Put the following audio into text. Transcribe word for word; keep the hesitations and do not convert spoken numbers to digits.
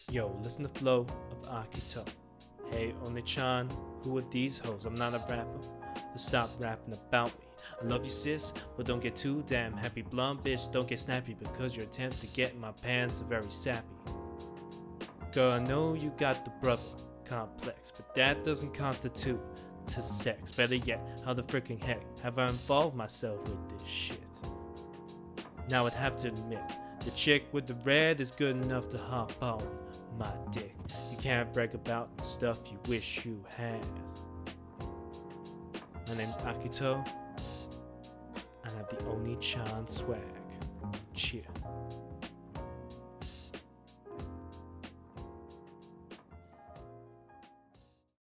Yo, listen to the flow of Akito. Hey, Onii-Chan, who are these hoes? I'm not a rapper, so stop rapping about me. I love you, sis, but don't get too damn happy. Blunt bitch, don't get snappy, because your attempts to get in my pants are very sappy. Girl, I know you got the brother complex, but that doesn't constitute to sex. Better yet, how the freaking heck have I involved myself with this shit? Now I'd have to admit, the chick with the red is good enough to hop on my dick. You can't brag about the stuff you wish you had. My name's Akito, and I have the Onii-Chan Swag. Cheer.